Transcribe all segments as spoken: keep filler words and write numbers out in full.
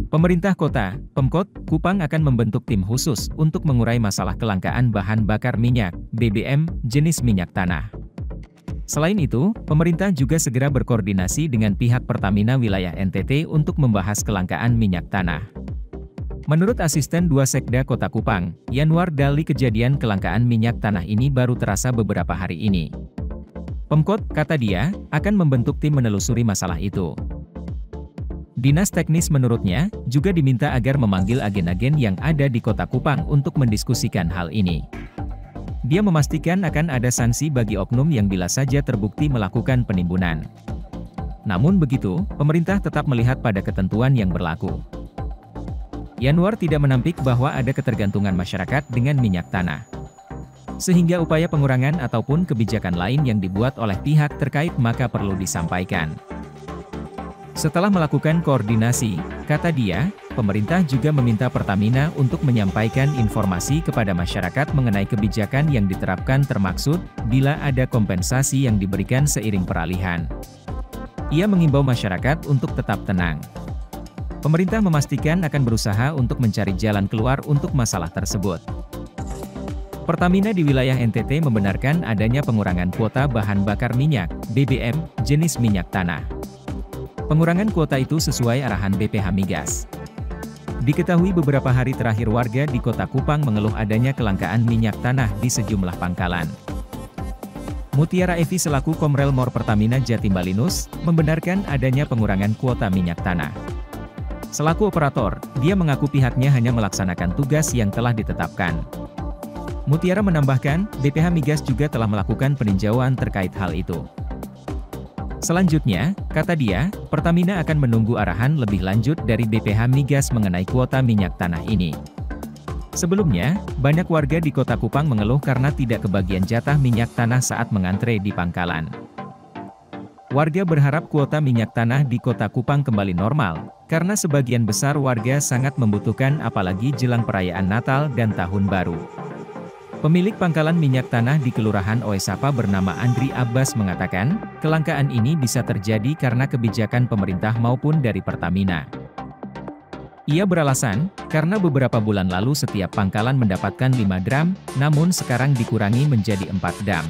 Pemerintah Kota, Pemkot, Kupang akan membentuk tim khusus untuk mengurai masalah kelangkaan bahan bakar minyak, B B M, jenis minyak tanah. Selain itu, pemerintah juga segera berkoordinasi dengan pihak Pertamina wilayah N T T untuk membahas kelangkaan minyak tanah. Menurut Asisten Dua Sekda Kota Kupang, Yanwar Dali, kejadian kelangkaan minyak tanah ini baru terasa beberapa hari ini. Pemkot, kata dia, akan membentuk tim menelusuri masalah itu. Dinas Teknis menurutnya, juga diminta agar memanggil agen-agen yang ada di Kota Kupang untuk mendiskusikan hal ini. Dia memastikan akan ada sanksi bagi oknum yang bila saja terbukti melakukan penimbunan. Namun begitu, pemerintah tetap melihat pada ketentuan yang berlaku. Yanwar tidak menampik bahwa ada ketergantungan masyarakat dengan minyak tanah. Sehingga upaya pengurangan ataupun kebijakan lain yang dibuat oleh pihak terkait maka perlu disampaikan. Setelah melakukan koordinasi, kata dia, pemerintah juga meminta Pertamina untuk menyampaikan informasi kepada masyarakat mengenai kebijakan yang diterapkan termaksud bila ada kompensasi yang diberikan seiring peralihan. Ia mengimbau masyarakat untuk tetap tenang. Pemerintah memastikan akan berusaha untuk mencari jalan keluar untuk masalah tersebut. Pertamina di wilayah N T T membenarkan adanya pengurangan kuota bahan bakar minyak, B B M, jenis minyak tanah. Pengurangan kuota itu sesuai arahan B P H Migas. Diketahui beberapa hari terakhir warga di Kota Kupang mengeluh adanya kelangkaan minyak tanah di sejumlah pangkalan. Mutiara Evi selaku Komrel Mor Pertamina Jatim Balinus, membenarkan adanya pengurangan kuota minyak tanah. Selaku operator, dia mengaku pihaknya hanya melaksanakan tugas yang telah ditetapkan. Mutiara menambahkan, B P H Migas juga telah melakukan peninjauan terkait hal itu. Selanjutnya, kata dia, Pertamina akan menunggu arahan lebih lanjut dari B P H Migas mengenai kuota minyak tanah ini. Sebelumnya, banyak warga di Kota Kupang mengeluh karena tidak kebagian jatah minyak tanah saat mengantre di pangkalan. Warga berharap kuota minyak tanah di Kota Kupang kembali normal, karena sebagian besar warga sangat membutuhkan apalagi jelang perayaan Natal dan Tahun Baru. Pemilik pangkalan minyak tanah di Kelurahan Oesapa bernama Andri Abbas mengatakan, kelangkaan ini bisa terjadi karena kebijakan pemerintah maupun dari Pertamina. Ia beralasan, karena beberapa bulan lalu setiap pangkalan mendapatkan lima dram, namun sekarang dikurangi menjadi empat dram.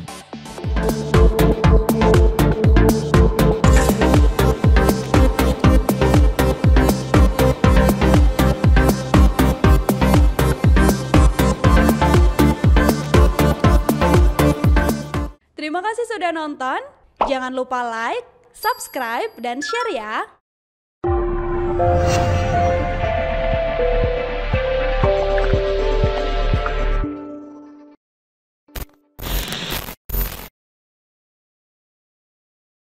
Terima kasih sudah nonton, jangan lupa like, subscribe, dan share ya!